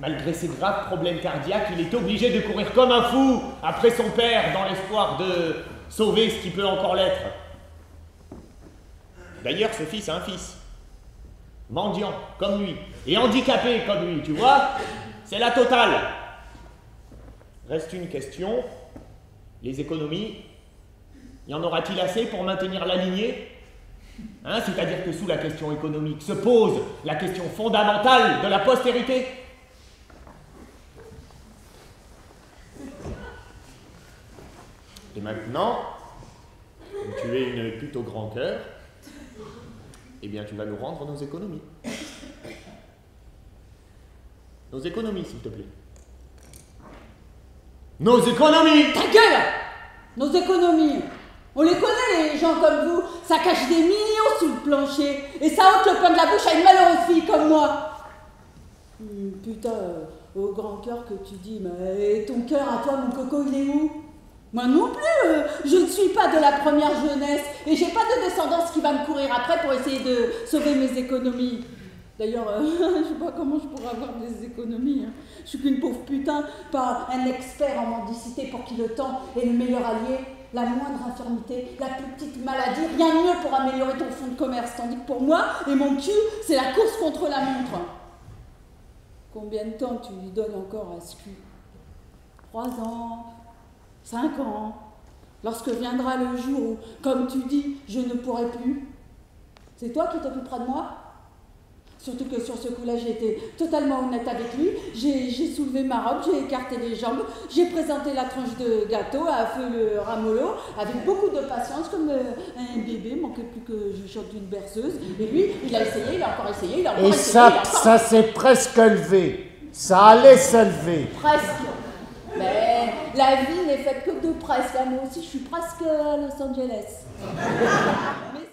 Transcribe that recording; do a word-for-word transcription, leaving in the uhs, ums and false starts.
Malgré ses graves problèmes cardiaques, il est obligé de courir comme un fou après son père dans l'espoir de sauver ce qui peut encore l'être. D'ailleurs, ce fils a un fils, mendiant comme lui, et handicapé comme lui, tu vois? C'est la totale. Reste une question, les économies, y en aura-t-il assez pour maintenir la lignée? Hein, c'est-à-dire que sous la question économique se pose la question fondamentale de la postérité. Et maintenant, comme tu es une pute au grand cœur, eh bien tu vas nous rendre nos économies. Nos économies, s'il te plaît. Nos économies! Ta gueule! Nos économies! On les connaît, les gens comme vous. Ça cache des millions sous le plancher. Et ça ôte le pain de la bouche à une malheureuse fille comme moi. Hum, putain, euh, au grand cœur que tu dis, mais ton cœur à toi, mon coco, il est où? Moi non plus, euh, je ne suis pas de la première jeunesse. Et j'ai pas de descendance qui va me courir après pour essayer de sauver mes économies. D'ailleurs, euh, je sais pas comment je pourrais avoir des économies. Hein. Je suis qu'une pauvre putain, pas un expert en mendicité pour qui le temps est le meilleur allié. La moindre infirmité, la plus petite maladie, rien de mieux pour améliorer ton fonds de commerce. Tandis que pour moi et mon cul, c'est la course contre la montre. Combien de temps tu lui donnes encore à ce cul? Trois ans, cinq ans. Lorsque viendra le jour où, comme tu dis, je ne pourrai plus, c'est toi qui t'occuperas de moi? Surtout que sur ce coup-là, j'ai été totalement honnête avec lui. J'ai, j'ai soulevé ma robe, j'ai écarté les jambes, j'ai présenté la tranche de gâteau à feu le ramollo avec beaucoup de patience, comme euh, un bébé. Manquait plus que je chante une berceuse. Et lui, il a essayé, il a encore essayé, il a encore Et essayé. ça, il a encore... ça s'est presque levé. Ça allait se lever. Presque. Mais la vie n'est faite que de presque. Moi aussi, je suis presque à Los Angeles. Mais